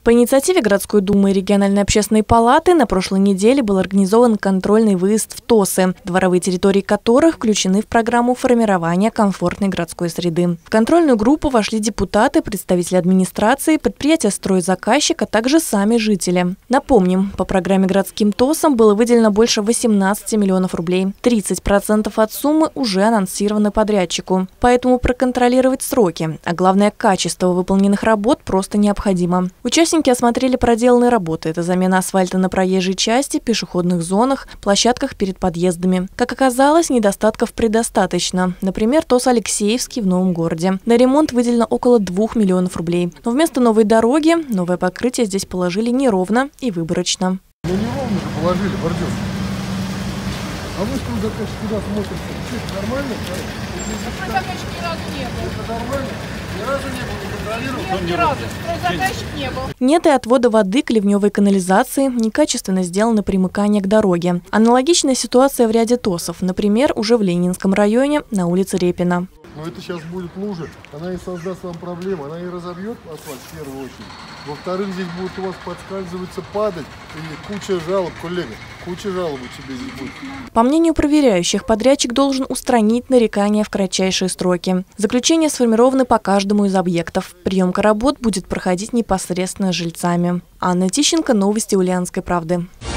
По инициативе городской думы и региональной общественной палаты на прошлой неделе был организован контрольный выезд в ТОСы, дворовые территории которых включены в программу формирования комфортной городской среды. В контрольную группу вошли депутаты, представители администрации, предприятия стройзаказчик, а также сами жители. Напомним, по программе городским ТОСам было выделено больше 18 миллионов рублей. 30% от суммы уже анонсированы подрядчику. Поэтому проконтролировать сроки, а главное качество выполненных работ просто необходимо. Участники осмотрели проделанные работы. Это замена асфальта на проезжей части, пешеходных зонах, площадках перед подъездами. Как оказалось, недостатков предостаточно. Например, ТОС Алексеевский в Новом городе. На ремонт выделено около 2 миллионов рублей. Но вместо новой дороги новое покрытие здесь положили неровно и выборочно. Ну неровно же положили бордюр. А вы что туда смотрите? Что, это нормально? Такой заказчик ни разу не был. Это нормально? Ни разу не был, не контролировал? Нет, ни разу. Заказчик не был. Нет и отвода воды к ливневой канализации, некачественно сделано примыкание к дороге. Аналогичная ситуация в ряде ТОСов, например, уже в Ленинском районе на улице Репина. Но это сейчас будет лужа, она и создаст вам проблемы, она и разобьет асфальт в первую очередь. Во-вторых, здесь будет у вас подскальзываться, падать, и куча жалоб, коллега, куча жалоб у тебя здесь будет. По мнению проверяющих, подрядчик должен устранить нарекания в кратчайшие сроки. Заключения сформированы по каждому из объектов. Приемка работ будет проходить непосредственно с жильцами. Анна Тищенко, новости Ульяновской правды.